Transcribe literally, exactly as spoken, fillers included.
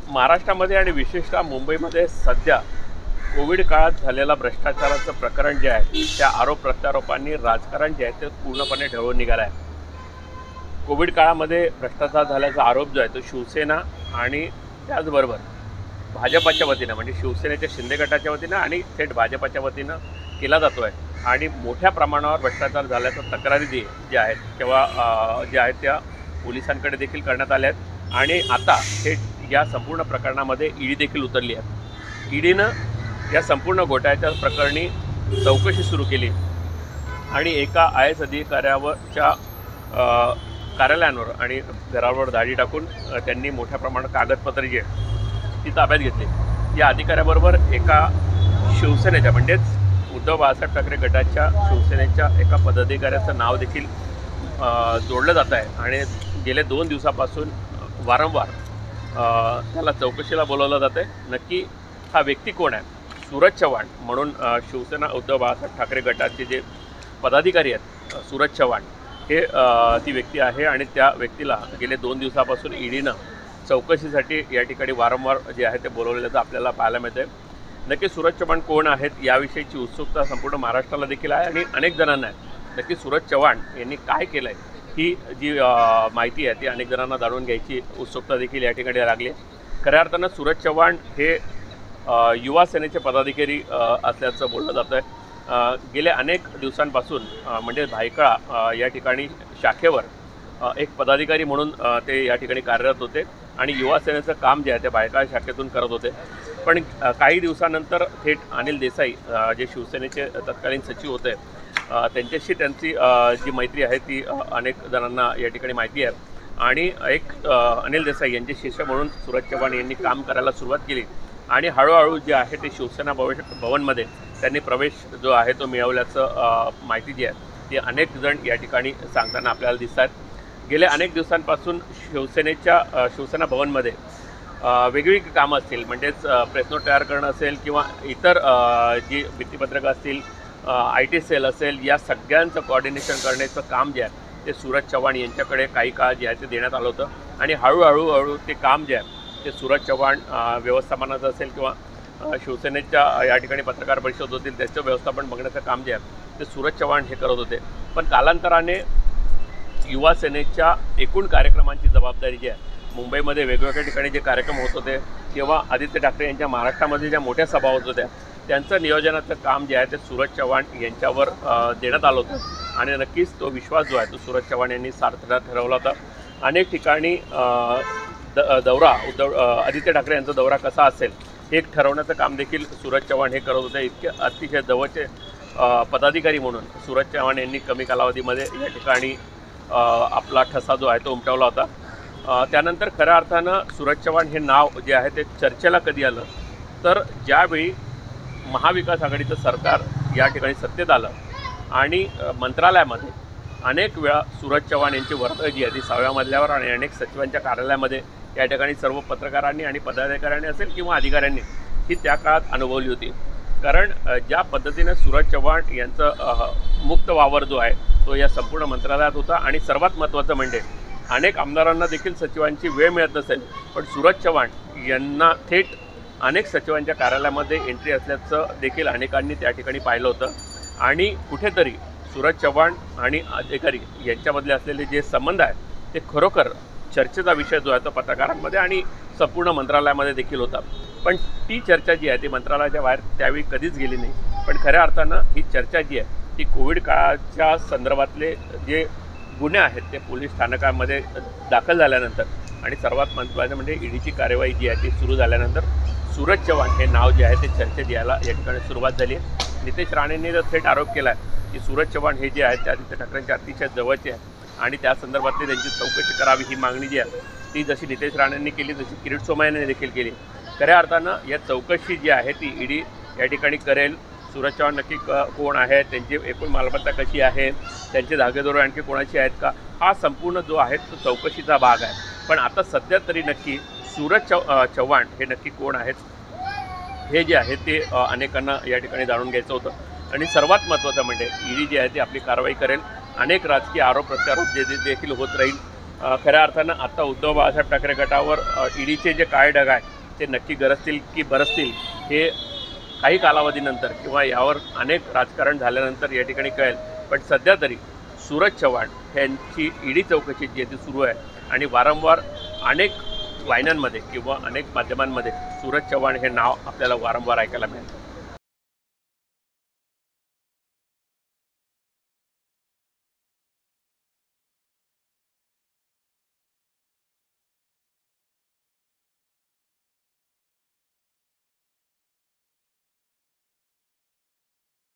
महाराष्ट्रामध्ये आणि विशेषतः मुंबईमध्ये सध्या कोविड काळात झालेला भ्रष्टाचाराचं प्रकरण जे आहे त्या आरोप प्रत्यारोपांनी राजकारण जे आहे ते पूर्णपणे ढवळून निघालं आहे। कोविड काळामध्ये भ्रष्टाचार झाल्याचा आरोप जो आहे तो शिवसेना आणि त्याचबरोबर भाजपच्या वतीनं म्हणजे शिवसेनेच्या शिंदे गटाच्या वतीनं आणि थेट भाजपच्या वतीनं केला जातो आहे आणि मोठ्या प्रमाणावर भ्रष्टाचार झाल्याच्या तक्रारी जे ज्या आहेत तेव्हा ज्या आहेत त्या पोलिसांकडे देखील करण्यात आल्या आहेत आणि आता थेट या संपूर्ण प्रकरणामध्ये ईडी देखील उतरली आहे। ईडीनं या संपूर्ण घोटाळ्याच्या प्रकरणी चौकशी सुरू केली आणि एका आय एस अधिकाऱ्यावरच्या कार्यालयांवर आणि घरावर धाडी टाकून त्यांनी मोठ्या प्रमाणात कागदपत्रे जी आहेत ती ताब्यात घेतली। या अधिकाऱ्याबरोबर एका शिवसेनेच्या म्हणजेच उद्धव बाळासाहेब ठाकरे गटाच्या शिवसेनेच्या एका पदाधिकाऱ्याचं नाव देखील जोडलं जात आहे आणि गेले दोन दिवसापासून वारंवार त्याला चौकशीला बोलवलं जातं आहे। नक्की हा व्यक्ती कोण आहे? सूरज चव्हाण म्हणून शिवसेना उद्धव बाळासाहेब ठाकरे गटाचे जे पदाधिकारी आहेत सूरज चव्हाण हे ती व्यक्ती आहे आणि त्या व्यक्तीला गेले दोन दिवसापासून ईडीनं चौकशीसाठी या ठिकाणी वारंवार जे आहे ते बोलवलेलं आपल्याला पाहायला मिळतं आहे। नक्की सूरज चव्हाण कोण आहेत याविषयीची उत्सुकता संपूर्ण महाराष्ट्राला देखील आहे आणि अनेक जणांना आहे। नक्की सूरज चव्हाण यांनी काय केलं आहे ही जी माहिती आहे ती अनेक जणांना जाणून घ्यायची उत्सुकता देखील या ठिकाणी लागली आहे। खऱ्या अर्थानं सूरज चव्हाण हे युवा सेनेचे पदाधिकारी असल्याचं बोललं जातं आहे। गेल्या अनेक दिवसांपासून म्हणजे भायखळा या ठिकाणी शाखेवर एक पदाधिकारी म्हणून ते या ठिकाणी कार्यरत होते आणि युवा सेनेचं काम जे आहे ते भायखळा शाखेतून करत होते। पण काही दिवसानंतर थेट अनिल देसाई जे शिवसेनेचे तत्कालीन सचिव होते त्यांच्याशी त्यांची जी मैत्री आहे ती अनेक जणांना या ठिकाणी माहिती आहे आणि एक अनिल देसाई यांचे शिष्य म्हणून सूरज चव्हाण यांनी काम करायला सुरुवात केली आणि हळूहळू जे आहे ते शिवसेना भव भवनमध्ये त्यांनी प्रवेश जो आहे तो मिळवल्याचं माहिती जी आहे ती अनेक जण या ठिकाणी सांगताना आपल्याला दिसत आहेत। गेल्या अनेक दिवसांपासून शिवसेनेच्या शिवसेना भवनमध्ये वेगवेगळी कामं असतील म्हणजेच प्रेस नोट तयार करणं असेल किंवा इतर जी भित्तीपत्रकं असतील आय टी सेल असेल या सगळ्यांचं कोऑर्डिनेशन करण्याचं काम जे आहे ते सूरज चव्हाण यांच्याकडे काही काळ जे आहे ते देण्यात आलं होतं आणि हळूहळू हळू ते काम जे आहे ते सूरज चव्हाण व्यवस्थापनाचं असेल किंवा शिवसेनेच्या या ठिकाणी पत्रकार परिषद होतील त्याचं व्यवस्थापन बघण्याचं काम जे आहे ते सूरज चव्हाण हे करत होते। पण कालांतराने युवा सेनेच्या एकूण कार्यक्रमांची जबाबदारी जी आहे मुंबईमध्ये वेगवेगळ्या ठिकाणी जे कार्यक्रम होत होते किंवा आदित्य ठाकरे यांच्या महाराष्ट्रामध्ये ज्या मोठ्या सभा होत होत्या त्यांचं नियोजनाचं काम जे आहे ते सूरज चव्हाण यांच्यावर देण्यात आलं होतं आणि नक्कीच तो विश्वास जो आहे तो सूरज चव्हाण यांनी सार्थ ठरवला होता। अनेक ठिकाणी द दौरा उद्धव आदित्य ठाकरे यांचा दौरा कसा असेल हे ठरवण्याचं काम देखील सूरज चव्हाण हे करत होते। इतके अतिशय जवळचे पदाधिकारी म्हणून सूरज चव्हाण यांनी कमी कालावधीमध्ये या ठिकाणी आपला ठसा जो आहे तो उमटवला होता। त्यानंतर खऱ्या अर्थानं सूरज चव्हाण हे नाव जे आहे ते चर्चेला कधी आलं तर ज्यावेळी महाविकास आघाडीचं सरकार या ठिकाणी सत्तेत आलं आणि मंत्रालयामध्ये अनेक वेळा सूरज चव्हाण यांची वर्दळ जी आहे ती सहाव्या मजल्यावर आणि अनेक सचिवांच्या कार्यालयामध्ये या ठिकाणी सर्व पत्रकारांनी आणि पदाधिकाऱ्यांनी असेल किंवा अधिकाऱ्यांनी ही त्या काळात अनुभवली होती। कारण ज्या पद्धतीने सूरज चव्हाण यांचं मुक्त वावर जो आहे तो या संपूर्ण मंत्रालयात होता आणि सर्वात महत्त्वाचं म्हणजे अनेक आमदारांना देखील सचिवांची वेळ मिळत नसेल पण सूरज चव्हाण यांना थेट अनेक सचिवांच्या कार्यालयामध्ये एंट्री असल्याचं देखील अनेकांनी त्या ठिकाणी पाहिलं होतं आणि कुठेतरी सूरज चव्हाण आणि अधिकारी यांच्यामधले असलेले जे संबंध आहेत ते खरोखर चर्चेचा विषय जो आहे तो पत्रकारांमध्ये आणि संपूर्ण मंत्रालयामध्ये देखील होता। पण ती चर्चा जी आहे ती मंत्रालयाच्या बाहेर त्यावेळी कधीच गेली नाही। पण खऱ्या अर्थानं ही चर्चा जी आहे ती कोविड काळाच्या संदर्भातले जे गुन्हे आहेत ते पोलीस स्थानकामध्ये दाखल झाल्यानंतर आणि सर्वात महत्त्वाचं म्हणजे ईडीची कार्यवाही जी आहे ती सुरू झाल्यानंतर सूरज चव्हाण हे नाव जे आहे ते चर्चेत यायला या ठिकाणी सुरुवात झाली आहे। नितेश राणेंनी जर थेट आरोप केला आहे की सूरज चव्हाण हे जे आहेत ते आदित्य ठाकरेंच्या अतिशय जवळचे आहे आणि त्या संदर्भातली त्यांची चौकशी करावी ही मागणी जी आहे ती जशी नितेश राणेंनी केली तशी किरीट सोमय्यांनी देखील केली। खऱ्या अर्थानं या चौकशी जी आहे ती ईडी या ठिकाणी करेल। सूरज चव्हाण नक्की क कोण आहे, त्यांची एकूण मालमत्ता कशी आहे, त्यांचे धागेदोरे आणखी कोणाची आहेत का, हा संपूर्ण जो आहे तो चौकशीचा भाग आहे। पण आता सध्या तरी नक्की सूरज चव चव्हाण हे नक्की कोण आहेत हे जे आहे ते अनेकांना या ठिकाणी जाणून घ्यायचं होतं आणि सर्वात महत्त्वाचं म्हणजे ईडी जी आहे ती आपली कारवाई करेल। अनेक राजकीय आरोप प्रत्यारोप जे देखील होत राहील। खऱ्या अर्थानं आता उद्धव बाळासाहेब ठाकरे गटावर ईडीचे जे काळे ढग आहे ते नक्की गरजतील की बरसतील हे काही कालावधीनंतर किंवा यावर अनेक राजकारण झाल्यानंतर या ठिकाणी कळेल. पण सध्या तरी सूरज चव्हाण यांची ईडी चौकशी जी आहे ती सुरू आहे आणि वारंवार अनेक वाहिन्यांमध्ये किंवा अनेक माध्यमांमध्ये सूरज चव्हाण हे नाव आपल्याला वारंवार ऐकायला मिळेल.